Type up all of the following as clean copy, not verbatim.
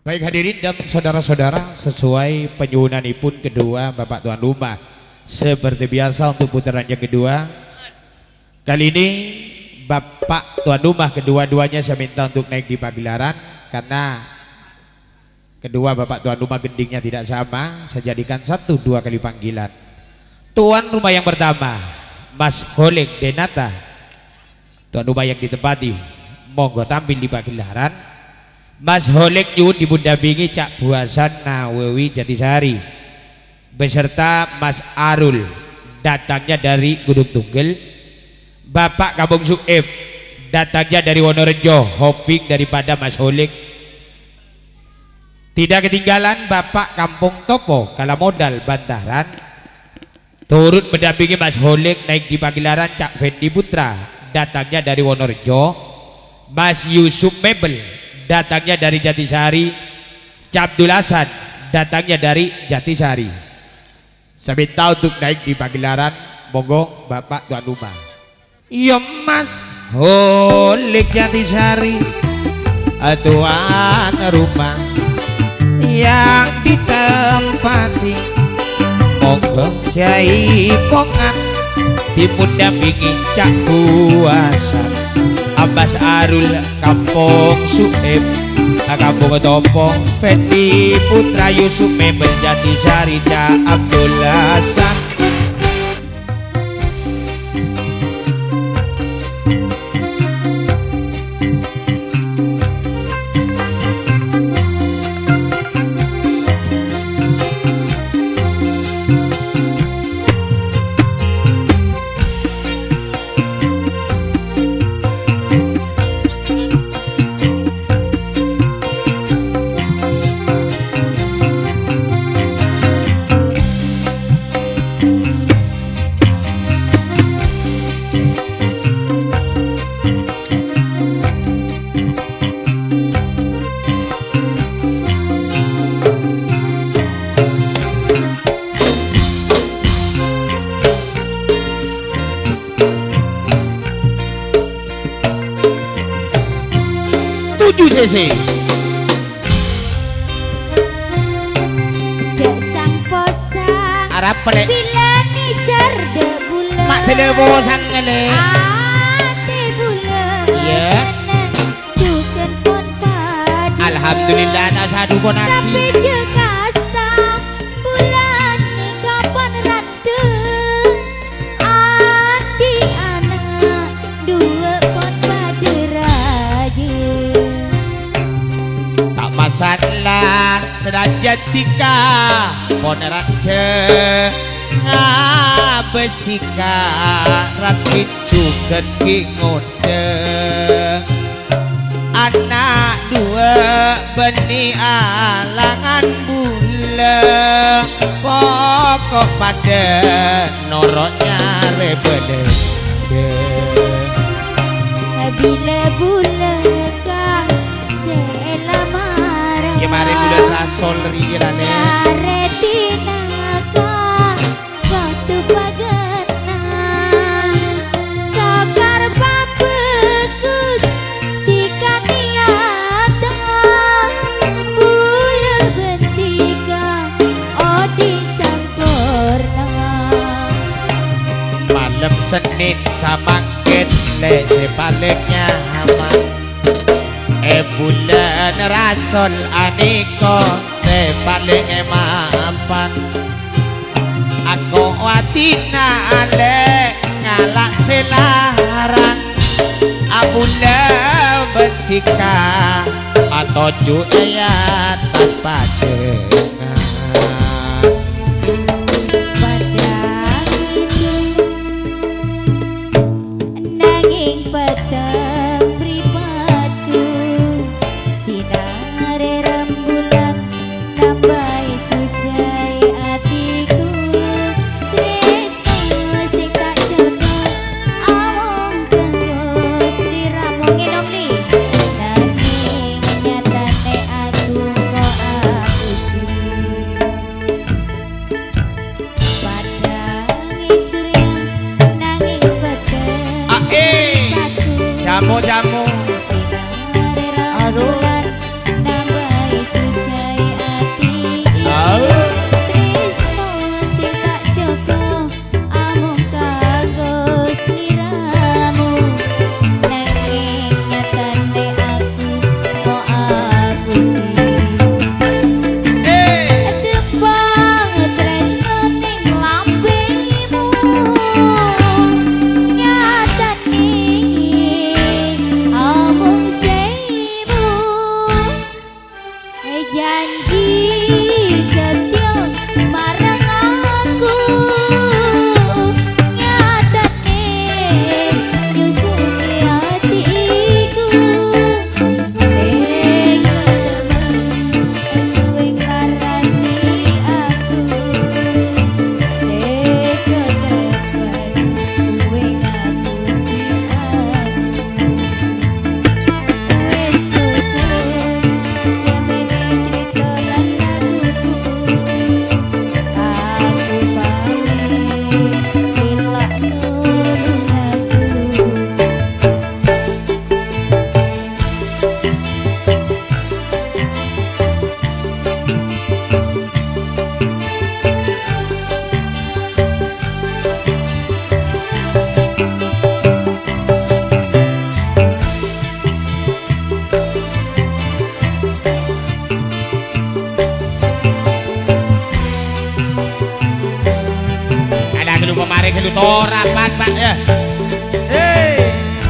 Baik hadirin dan saudara-saudara, sesuai penyuwunanipun kedua Bapak Tuan Rumah, seperti biasa untuk putaran yang kedua, kali ini Bapak Tuan Rumah kedua-duanya saya minta untuk naik di pagelaran, karena kedua Bapak Tuan Rumah gendingnya tidak sama, saya jadikan 1-2 kali panggilan. Tuan rumah yang pertama, Mas Holek Denata, tuan rumah yang ditempati, monggo tampil di pagelaran. Mas Holek nyuwun dipundampingi Cak Buasan Nawawi Jatisari beserta Mas Arul, datangnya dari Gunung Tunggal. Bapak Kampung Suib, datangnya dari Wonorejo, hobbing daripada Mas Holek. Tidak ketinggalan Bapak Kampung Topo Kala Modal Bantaran, turut mendampingi Mas Holek naik di pagelaran. Cak Fendi Putra, datangnya dari Wonorejo. Mas Yusuf Mebel, datangnya dari Jatisari. Cabdul Hasan, datangnya dari Jatisari. Saya minta untuk naik di pagelaran, monggo Bapak Tuan Rumah. Yo Mas Holek Jatisari, tuan rumah yang ditempati, monggo jaipongan dipundampingi Cak Buasan, Mas Arul Kampung Suib, Kampung Topo Fendi Putra, Yusuf Mebel Jatisari, Cak Abdul Hasan. Cek sang posang Arab pelek bila nisar de bulan mak tele posang ngene ate bulan ya tuken pun padu alhamdulillah tak sadu pun tapi hati jekasta bulan ni kapan randeng adi anak dua pun padu raja. masalah sedajan tika ponerade ngabes tika rakit juga ngode anak dua benih alangan bule pokok pada noroknya rebede bila bulan selamara kemarin bulan rasol rigirane retina waktu pagana sokar babekus tika niata bulu bentika odi sampurna malam Senin samangket le sepalingnya aman bulan rasol aniko sepaling mapan aku watina ale ngalak selarang abula betika atau juga atas pacengan nanging petang pripatku sinar rembulan nambai susai atiku tresno sing tak jono awong kanggo sliramu ngenom li nanging nyatane aku kok apusi padang isurya nanging petang jamu-jamu sinar rembulan nambai susai janji setia marang aku nyatane nyusui hatiku tega temen kowe ngarani aku tega temen kowe ngapusi aku wis cukup semene cerita lan laguku aku pamit bila nurung aku ada gelu pemari gelu torapan pak ya. Hei.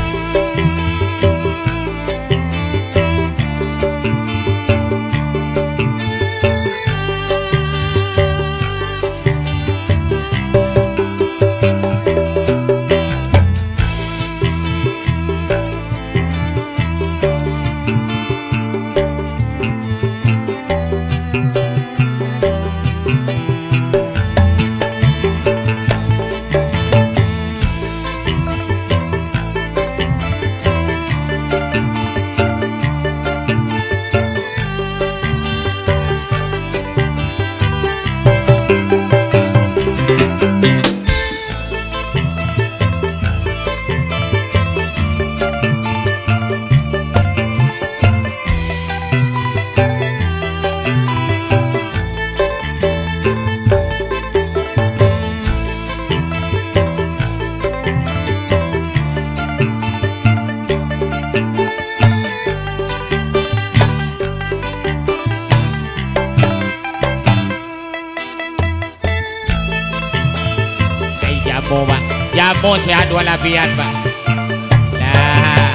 Jamu pak, jamu sehat walafiat pak. Nah,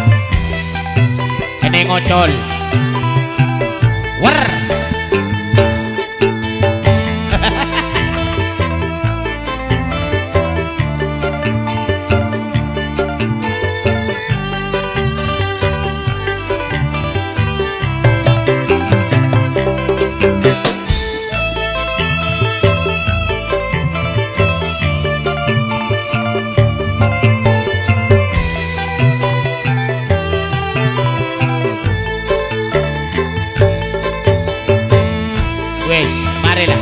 ini ngocol. Wer. Wes, marilah.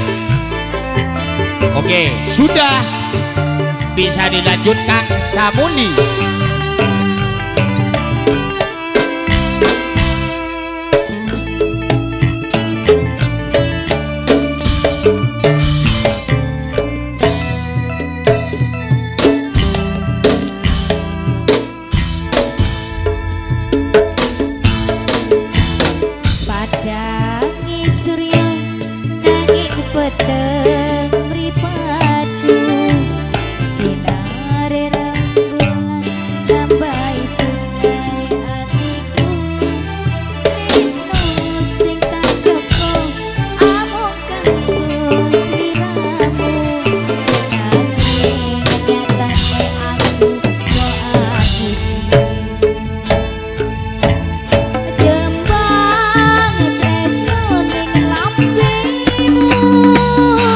Oke, sudah bisa dilanjutkan Samuli. padang Surya nanging peteng mripatku sinare rembulan nambahi susah atiku tresno sing tak joko amung kanggo sliramu nanging nyatane aku kok aku Jembang tresno ning lambemu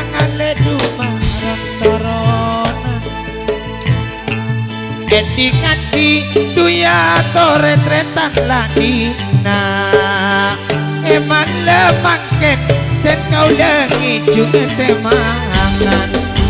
sangale dumarang torona endingan di duya toretretan ladina eman lemangken dan kau lengi juga temangan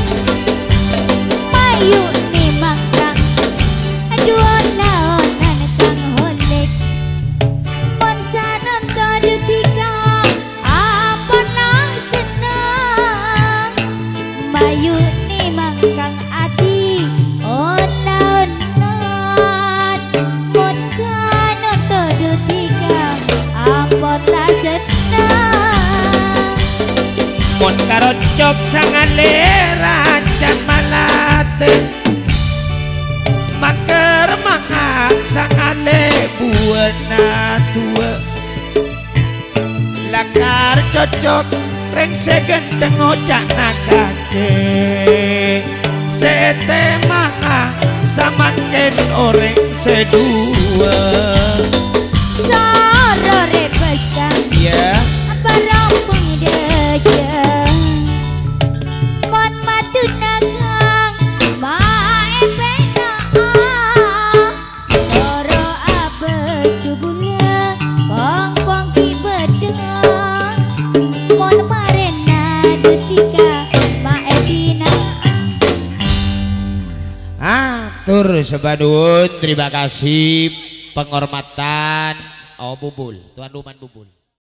Mayu ni mangkang dua laonan kang holek monsanon tadu tiga apa lang senang Mayu ni mangkang ati on laonan monsanon tadu tiga apa tak senang mon karocok sangale rancang malate maker mangak sangale buana tua lakar cocok reng segendeng ocak nakake sete mangak samaken orang sedua sorore besang ya Parampung dejang Mon matu nagang Mae penang Soro abes dubula Pong pong ki bedang Mon marena detika Mae dina Atur sebadun terima kasih penghormatan Bubul Tuan Ruman Bubul